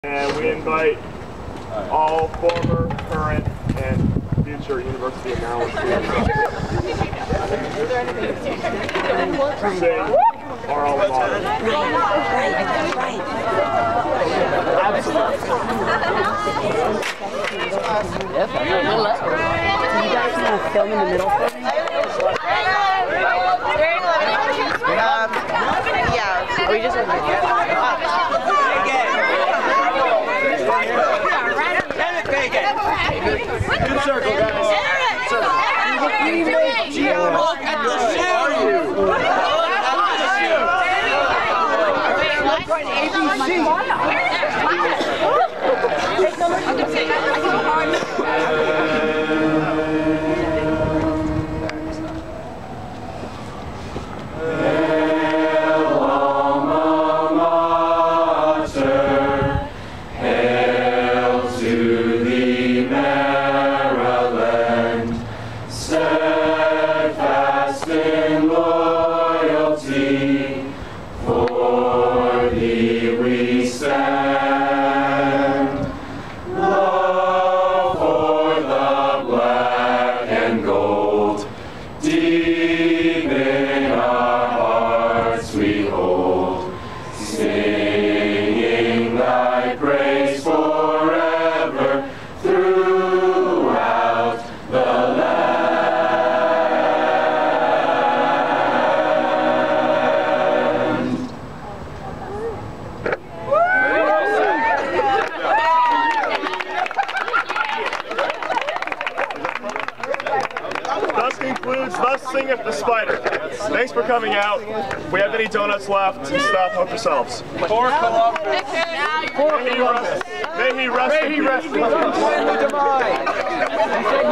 And we invite all former, current, and future University of Maryland students to sing our alma mater. Right. Absolutely. You guys want to film in the middle for me? Yeah. Or you just Good circle, guys. Thus Singeth the Spider. Thanks for coming out. If we have any donuts left and stuff, help yourselves. May he rest in peace.